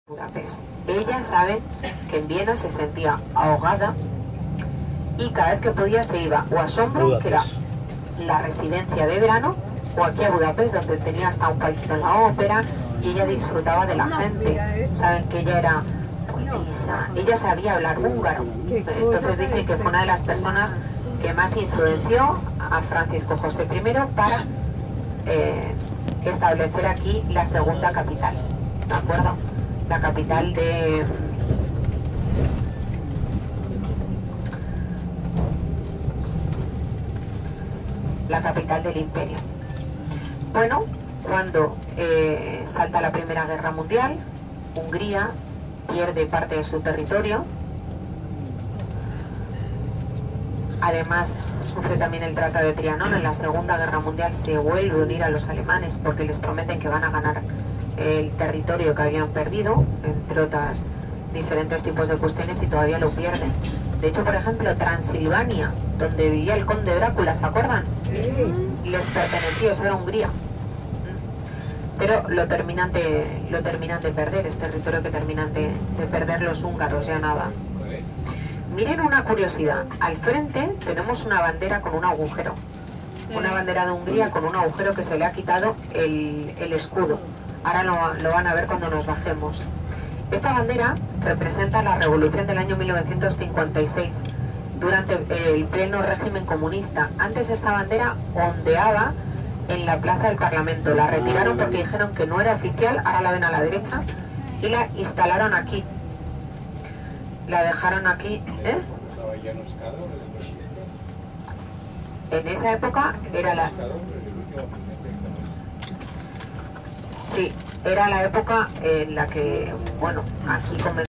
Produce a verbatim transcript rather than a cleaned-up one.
Budapest. Ella sabe que en Viena se sentía ahogada y cada vez que podía se iba o a Sombro, que era la residencia de verano, o aquí a Budapest, donde tenía hasta un palquito en la ópera, y ella disfrutaba de la gente. Saben que ella era poetisa, ella sabía hablar húngaro, entonces dicen que fue una de las personas que más influenció a Francisco José primero para eh, establecer aquí la segunda capital, ¿de acuerdo? La capital de la capital del imperio. Bueno, cuando eh, salta la Primera Guerra Mundial, Hungría pierde parte de su territorio. Además, sufre también el Tratado de Trianón. En la Segunda Guerra Mundial se vuelve a unir a los alemanes porque les prometen que van a ganar el territorio que habían perdido, entre otras diferentes tipos de cuestiones, y todavía lo pierden. De hecho, por ejemplo, Transilvania, donde vivía el conde Drácula, ¿se acuerdan? Sí. Les perteneció, eso era Hungría. Pero lo terminan de, lo terminan de perder, es territorio que terminan de, de perder los húngaros, ya nada. Miren una curiosidad, al frente tenemos una bandera con un agujero. Una bandera de Hungría con un agujero que se le ha quitado el, el escudo. Ahora lo, lo van a ver cuando nos bajemos. Esta bandera representa la revolución del año mil novecientos cincuenta y seis, durante el pleno régimen comunista. Antes esta bandera ondeaba en la plaza del Parlamento. La retiraron porque dijeron que no era oficial, ahora la ven a la derecha, y la instalaron aquí. La dejaron aquí, ¿eh? En esa época era la... Sí, era la época en la que, bueno, aquí comenzó